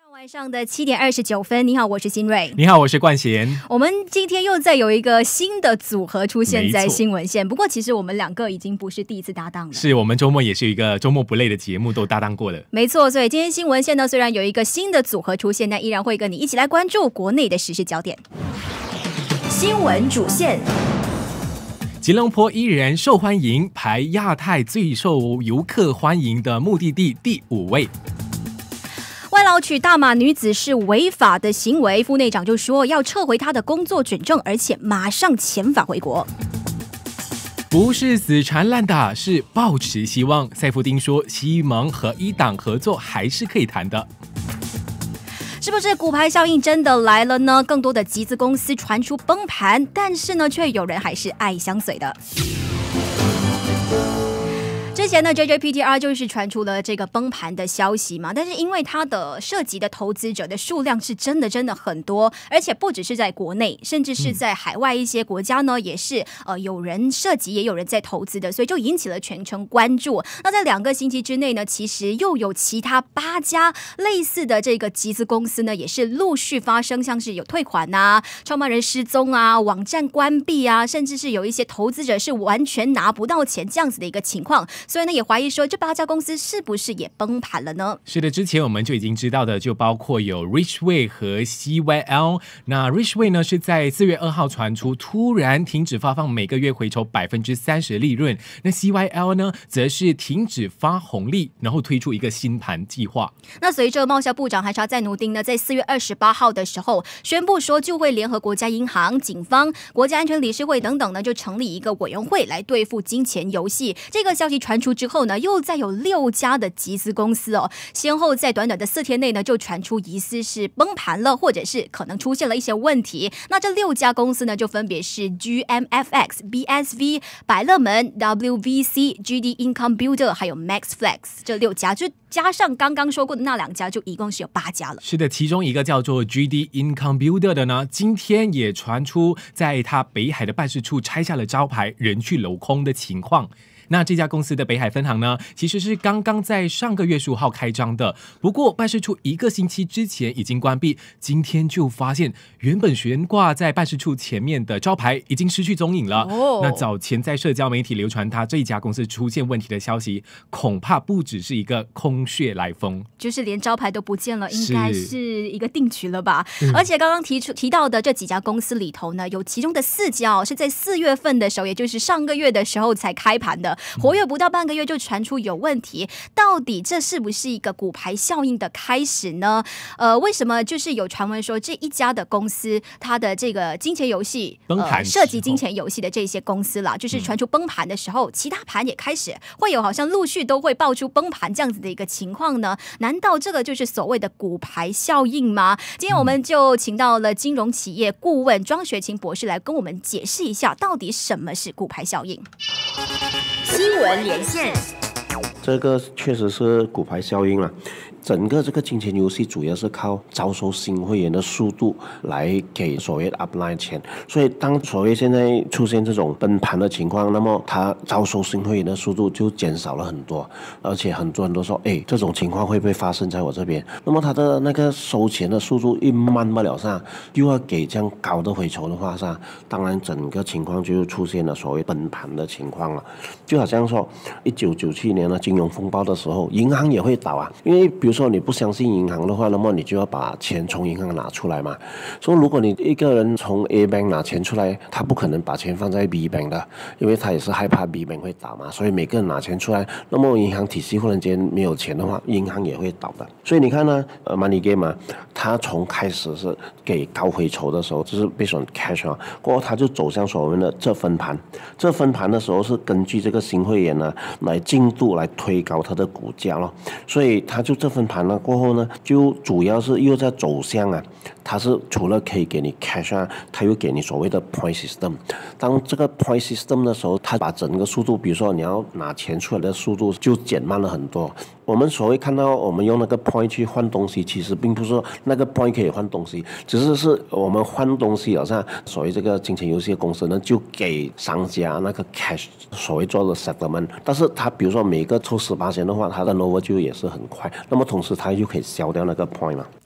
晚上的7:29，你好，我是新瑞。 你好，我是冠贤。 我们今天又再有一个新的组合出现在新闻线，不过其实我们两个已经不是第一次搭档了。 是我们周末也是有一个周末不累的节目都搭档过了。 没错，所以今天新闻线呢，虽然有一个新的组合出现，但依然会跟你一起来关注国内的时事焦点。新闻主线。 吉隆坡依然受欢迎，排亚太最受游客欢迎的目的地第5位。 外劳娶大马女子是违法的行为，副内长就说要撤回他的工作准证，而且马上遣返回国。 不是死缠烂打，是抱持希望。赛夫丁说，西盟和一党合作还是可以谈的。 是不是骨牌效应真的来了呢？更多的集资公司传出崩盘，但是呢，却有人还是爱相随的。之前呢 ，JJPTR 就是传出了这个崩盘的消息嘛，但是因为它的涉及的投资者的数量是真的很多，而且不只是在国内，甚至是在海外一些国家呢，也是有人涉及，也有人在投资的，所以就引起了全城关注。那在2个星期之内呢，其实又有其他8家类似的这个集资公司呢，也是陆续发生，像是有退款啊、创办人失踪啊、网站关闭啊，甚至是有一些投资者是完全拿不到钱这样子的一个情况。所以呢，也怀疑说这8家公司是不是也崩盘了呢？ 是的，之前我们就已经知道的，就包括有 Richway 和 CYL。那 Richway 呢是在4月2号传出突然停止发放每个月回抽30%的利润，那 CYL 呢则是停止发红利，然后推出一个新盘计划。 那随着贸销部长海查在努丁呢，在4月28号的时候宣布说，就会联合国家银行、警方、国家安全理事会等等呢，就成立一个委员会来对付金钱游戏。这个消息传出之后呢，又再有6家的集资公司先后在短短的4天内呢，就传出疑似是崩盘了，或者是可能出现了一些问题。那这6家公司呢，就分别是 GMFX、BSV、百乐门、WVC、GD Income Builder 还有 MaxFlex 这6家，就加上刚刚说过的那2家，就一共是有8家了。 是的，其中一个叫做 GD Income Builder 的呢，今天也传出在他北海的办事处拆下了招牌，人去楼空的情况。那这家公司的北海分行呢，其实是刚刚在上个月15号开张的，不过办事处1个星期之前已经关闭，今天就发现原本悬挂在办事处前面的招牌已经失去踪影了。那早前在社交媒体流传他这一家公司出现问题的消息，恐怕不只是一个空穴来风， 就是连招牌都不见了，应该是一个定局了吧。而且刚刚提到的这几家公司里头呢，有其中的4家是在4月份的时候，也就是上个月的时候才开盘的，活跃不到半个月就传出有问题，到底这是不是一个骨牌效应的开始呢？为什么就是有传闻说这一家的公司，它的这个金钱游戏涉及金钱游戏的这些公司啦，就是传出崩盘的时候，其他盘也开始会有好像陆续都会爆出崩盘这样子的一个情况呢？难道这个就是所谓的骨牌效应吗？今天我们就请到了金融企业顾问庄学勤博士来跟我们解释一下，到底什么是骨牌效应。 新闻连线， 这个确实是骨牌效应了。整个这个金钱游戏主要是靠招收新会员的速度来给所谓的 upline 钱，所以当所谓现在出现这种崩盘的情况，那么它招收新会员的速度就减少了很多，而且很多人都说，这种情况会不会发生在我这边？那么它的那个收钱的速度一慢不了上，又要给这样高的回酬的话上，当然整个情况就出现了所谓崩盘的情况了。就好像说1997年的金融风暴的时候，银行也会倒啊，因为比如说你不相信银行的话，那么你就要把钱从银行拿出来嘛。所以如果你一个人从 A bank 拿钱出来，他不可能把钱放在 B bank 的，因为他也是害怕 B bank 会倒嘛。所以每个人拿钱出来，那么银行体系忽然间没有钱的话，银行也会倒的。所以你看呢，Money Game 嘛，他从开始是给高回酬的时候，就是 based on cash 过后他就走向所谓的这分盘。这分盘的时候是根据这个新会员呢来进度来推高它的股价咯。所以他就这分盘了过后呢，就主要是又在走向它是除了可以给你 cash 它又给你所谓的 point system。当这个 point system 的时候，它把整个速度，比如说你要拿钱出来的速度就减慢了很多。我们所谓看到我们用那个 point 去换东西，其实并不是说那个 point 可以换东西，只是我们换东西，好像所谓这个金钱游戏的公司呢，就给商家那个 cash 所谓做的 settlement。但是它比如说每个抽18%的话，它的 turnover 就也是很快，那么同时它又可以消掉那个 point 嘛。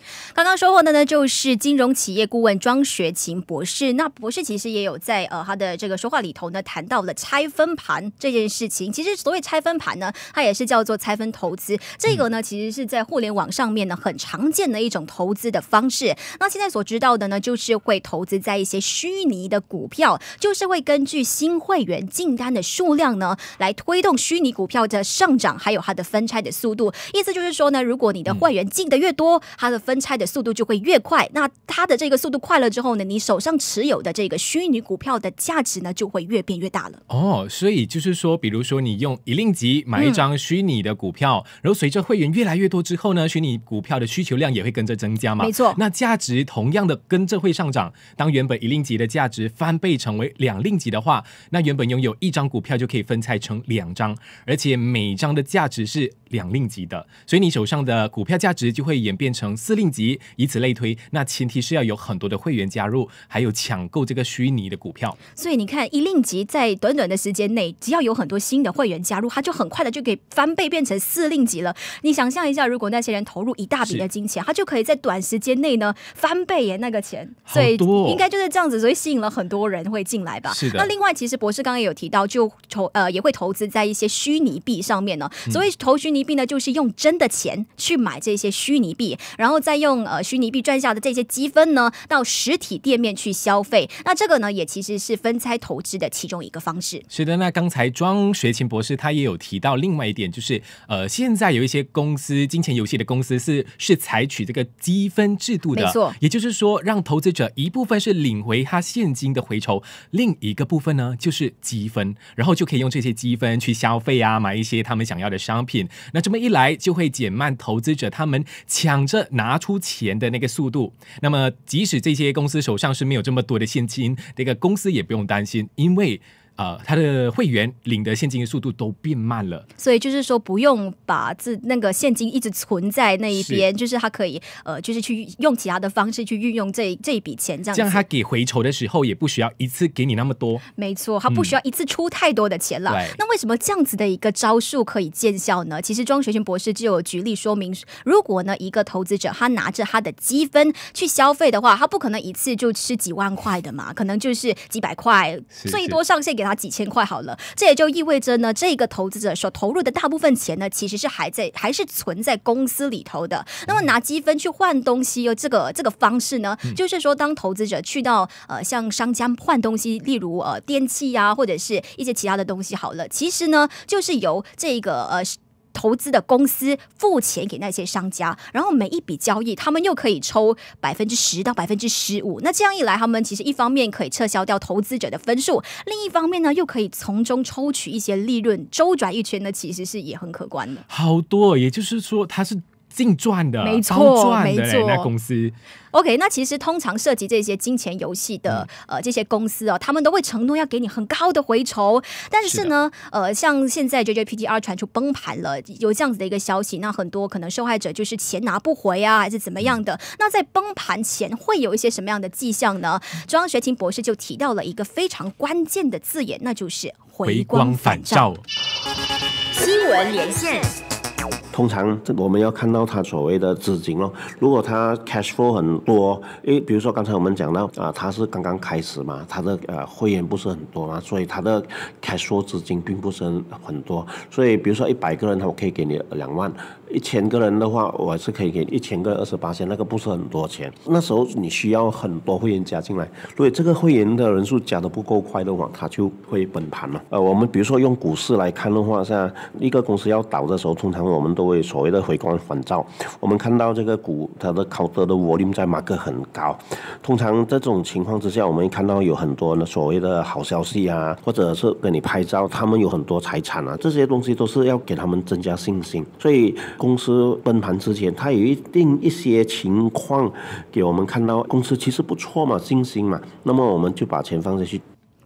刚刚说过的呢，就是金融企业顾问庄学勤博士。那博士其实也有在他的这个说话里头呢，谈到了拆分盘这件事情。其实所谓拆分盘呢，它也是叫做拆分投资。这个呢，其实是在互联网上面呢很常见的一种投资的方式。那现在所知道的呢，就是会投资在一些虚拟的股票，就是会根据新会员进单的数量呢，来推动虚拟股票的上涨，还有它的分拆的速度。意思就是说呢，如果你的会员进的越多，它的分拆的速度就会越快。那它的这个速度快了之后呢，你手上持有的这个虚拟股票的价值呢，就会越变越大了。 哦，所以就是说，比如说你用1令吉买一张虚拟的股票，然后随着会员越来越多之后呢，虚拟股票的需求量也会跟着增加嘛。 没错。 那价值同样的跟着会上涨。当原本1令吉的价值翻倍成为2令吉的话，那原本拥有1张股票就可以分拆成2张，而且每张的价值是2令吉的，所以你手上的股票价值就会演变成4令吉，以此类推。那前提是要有很多的会员加入，还有抢购这个虚拟的股票。 所以你看1令吉在短短的时间内，只要有很多新的会员加入，它就很快的就可以翻倍变成4令吉了。你想象一下，如果那些人投入一大笔的金钱，他就可以在短时间内呢翻倍耶那个钱。所以应该就是这样子，所以吸引了很多人会进来吧。 是的。 那另外其实博士刚刚也有提到，就也会投资在一些虚拟币上面呢。所以投虚拟币呢，就是用真的钱去买这些虚拟币，然后再用虚拟币赚下的这些积分呢，到实体店面去消费。那这个呢，也其实是分拆投资的其中一个方式。 是的，那刚才庄学勤博士他也有提到另外一点，就是现在有一些公司金钱游戏的公司是采取这个积分制度的。 没错。 也就是说，让投资者一部分是领回他现金的回酬，另一个部分呢就是积分，然后就可以用这些积分去消费啊，买一些他们想要的商品。那这么一来，就会减慢投资者他们抢着拿出钱的那个速度。那么即使这些公司手上是没有这么多的现金，这个公司也不用担心，因为他的会员领的现金的速度都变慢了， 所以就是说不用把那个现金一直存在那一边，就是他可以就是去用其他的方式去运用这一笔钱，这样子。 这样他给回酬的时候也不需要一次给你那么多。 没错，他不需要一次出太多的钱了。那为什么这样子的一个招数可以见效呢？其实庄学勤博士就有举例说明，如果呢一个投资者他拿着他的积分去消费的话，他不可能一次就吃几万块的嘛，可能就是几百块，最多上限给他几千块好了。这也就意味着呢，这个投资者所投入的大部分钱呢，其实是还是存在公司里头的。那么拿积分去换东西，这个方式呢，就是说当投资者去到像商家换东西，例如电器啊，或者是一些其他的东西好了，其实呢就是由这个投资的公司付钱给那些商家，然后每一笔交易他们又可以抽10%到15%。那这样一来，他们其实一方面可以撤销掉投资者的分数，另一方面呢又可以从中抽取一些利润，周转一圈呢其实是也很可观的。 好多，也就是说它是净赚的， 没错， 包赚的那公司。 OK， 那其实通常涉及这些金钱游戏的这些公司他们都会承诺要给你很高的回酬，但是呢，像现在 JJPTR 传出崩盘了，有这样子的一个消息，那很多可能受害者就是钱拿不回啊，还是怎么样的。那在崩盘前会有一些什么样的迹象呢？庄学勤博士就提到了一个非常关键的字眼，那就是回光返照。 新闻连线。 通常我们要看到它所谓的资金咯，如果它 cash flow 很多，比如说刚才我们讲到它是刚刚开始嘛，它的会员不是很多嘛，所以它的 cash flow 资金并不是很多，所以比如说100个人我可以给你2万，1000个人的话我是可以给1000个28%，那个不是很多钱。那时候你需要很多会员加进来，所以这个会员的人数加得不够快的话，它就会崩盘嘛。我们比如说用股市来看的话，像一个公司要倒的时候，通常我们都会所谓的回光返照。我们看到这个股它的counter的 volume 在market很高，通常这种情况之下，我们看到有很多所谓的好消息啊，或者是跟你拍照，他们有很多财产啊，这些东西都是要给他们增加信心。所以公司崩盘之前，它有一些情况给我们看到公司其实不错嘛，信心嘛，那么我们就把钱放进去。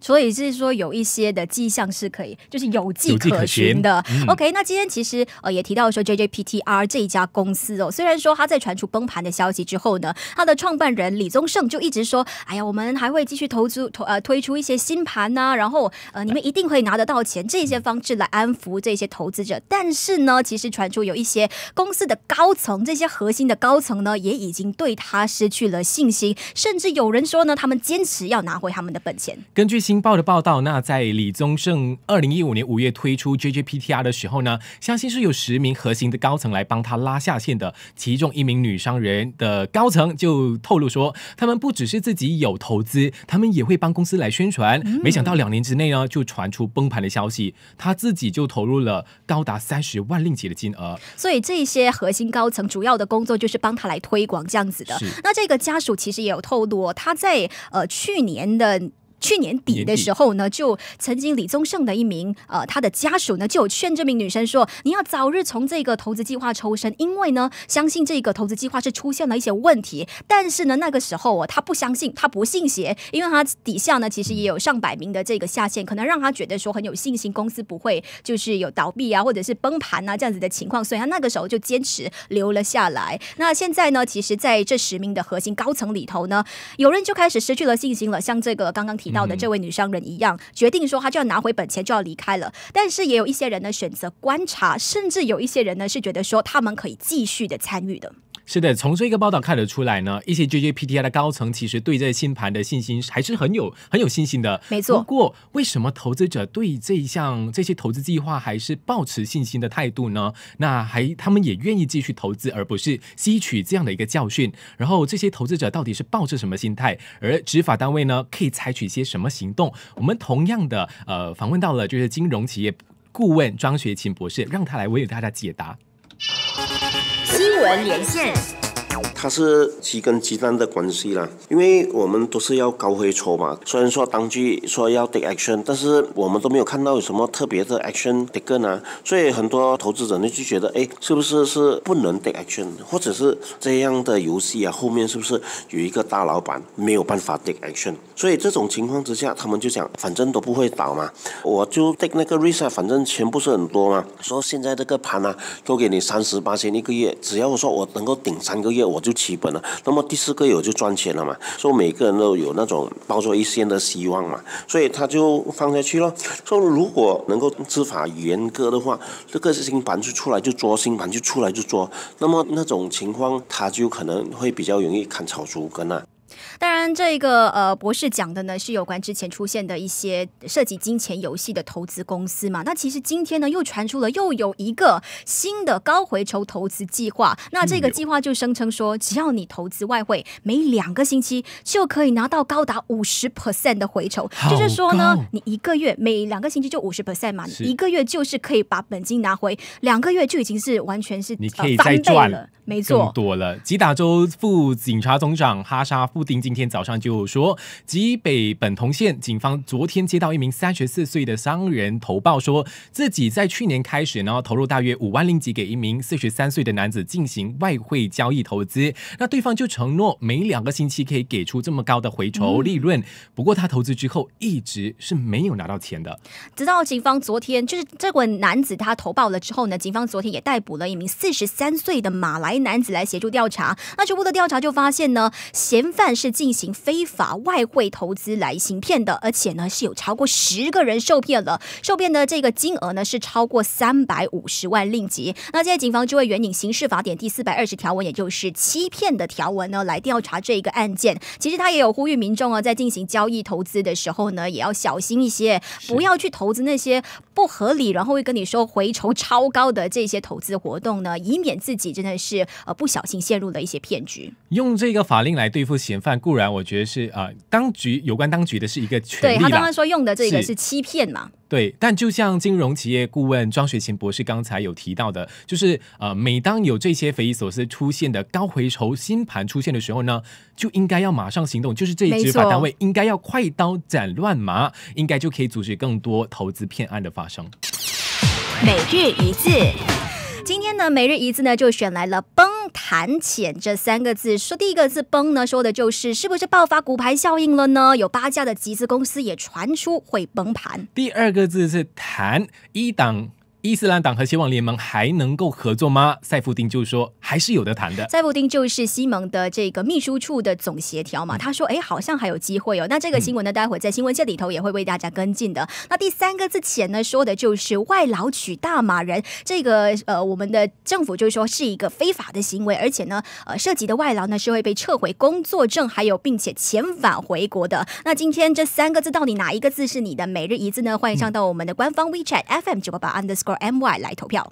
所以是说有一些的迹象是可以，就是有迹可循的。OK， 那今天其实也提到说 JJPTR 这一家公司虽然说他在传出崩盘的消息之后呢，他的创办人李宗盛就一直说，哎呀，我们还会继续推出一些新盘啊，然后你们一定可以拿得到钱，这些方式来安抚这些投资者。但是呢，其实传出有一些公司的高层，这些核心的高层呢，也已经对他失去了信心，甚至有人说呢，他们坚持要拿回他们的本钱。 根据新报的报道，那在李宗盛2015年5月推出 JJPTR 的时候呢，相信是有10名核心的高层来帮他拉下线的。其中一名女商人的高层就透露说，他们不只是自己有投资，他们也会帮公司来宣传。没想到2年之内呢，就传出崩盘的消息，他自己就投入了高达30万令吉的金额。 所以这些核心高层主要的工作就是帮他来推广这样子的。那这个家属其实也有透露，他在去年底的时候呢，就曾经李宗盛的一名他的家属呢，就有劝这名女生说，你要早日从这个投资计划抽身，因为呢，相信这个投资计划是出现了一些问题。但是呢，那个时候他不相信，他不信邪，因为他底下呢其实也有上百名的这个下线，可能让他觉得说很有信心，公司不会就是有倒闭啊，或者是崩盘啊这样子的情况，所以他那个时候就坚持留了下来。那现在呢，其实在这10名的核心高层里头呢，有人就开始失去了信心了，像这个刚刚提到的这位女商人一样，决定说她就要拿回本钱，就要离开了。但是也有一些人呢选择观察，甚至有一些人呢是觉得说他们可以继续的参与的。 是的，从这个报道看得出来呢，一些 JJPTR 的高层其实对这新盘的信心还是很有信心的。 没错。 不过，为什么投资者对这些投资计划还是抱持信心的态度呢？那他们也愿意继续投资，而不是吸取这样的一个教训。然后，这些投资者到底是抱着什么心态？而执法单位呢，可以采取些什么行动？我们同样的访问到了就是金融企业顾问庄学勤博士，让他来为大家解答。 新闻连线， 它是鸡跟鸡蛋的关系啦，因为我们都是要高回酬嘛。虽然说当局说要 take action， 但是我们都没有看到有什么特别的 action taken 啊，所以很多投资者呢就觉得，是不是不能 take action， 或者是这样的游戏啊，后面是不是有一个大老板没有办法 take action？ 所以这种情况之下，他们就想，反正都不会倒嘛，我就 take 那个 risk， 反正钱不是很多嘛。说现在这个盘啊，都给你30%一个月，只要我说我能够顶3个月，我就起本了，那么第4个月我就赚钱了嘛。所以每个人都有那种抱着一线的希望嘛，所以他就放下去了。说如果能够执法严格的话，这个新盘就出来就做，新盘就出来就做，那么那种情况他就可能会比较容易砍草除根啊。 当然这个博士讲的呢是有关之前出现的一些涉及金钱游戏的投资公司嘛。那其实今天呢又传出了又有一个新的高回酬投资计划，那这个计划就声称说，只要你投资外汇每2个星期就可以拿到高达 50% 的回酬，就是说呢你1个月每2个星期就 50% 嘛，你1个月就是可以把本金拿回，2个月就已经是完全是你可以再赚了，没错， 更多了。吉打州副警察总长哈沙夫丁今天早上就说，吉北本同县警方昨天接到一名34岁的商人投报，说自己在去年开始呢投入大约5万令吉给一名43岁的男子进行外汇交易投资，那对方就承诺每2个星期可以给出这么高的回酬利润，不过他投资之后一直是没有拿到钱的。 直到警方昨天，就是这位男子他投报了之后呢，警方昨天也逮捕了一名43岁的马来男子来协助调查。那初步的调查就发现呢，嫌犯是进行非法外汇投资来行骗的，而且呢是有超过10个人受骗了，受骗的这个金额呢是超过350万令吉。那现在警方就会援引刑事法典第420条文，也就是欺骗的条文呢来调查这个案件。其实他也有呼吁民众在进行交易投资的时候呢，也要小心一些，不要去投资那些不合理，然后会跟你说回酬超高的这些投资活动呢，以免自己真的是不小心陷入了一些骗局。 用这个法令来对付嫌犯，固然我觉得是有关当局的是一个权利啦。 对，他刚刚说用的这个是欺骗嘛。 对，但就像金融企业顾问庄学勤博士刚才有提到的，就是每当有这些匪夷所思出现的高回酬新盘出现的时候呢，就应该要马上行动，就是这一执法单位应该要快刀斩乱麻，应该就可以阻止更多投资骗案的发生。 每日一字。 今天呢，每日一字呢就选来了崩塌谈潜这3个字。说第一个字崩呢，说的就是是不是爆发骨牌效应了呢？有8家的集资公司也传出会崩盘。 第2个字是谈，伊斯兰党和协网联盟还能够合作吗？赛夫丁就说还是有的谈的。 赛夫丁就是西盟的这个秘书处的总协调嘛，他说好像还有机会哦。那这个新闻呢，待会在新闻线里头也会为大家跟进的。那第3个字潜呢，说的就是外劳娶大马人，这个我们的政府就说是一个非法的行为，而且呢涉及的外劳呢是会被撤回工作证，还有并且遣返回国的。那今天这3个字到底哪一个字是你的每日一字呢？欢迎上到我们的官方 WeChat FM988_MY 来投票。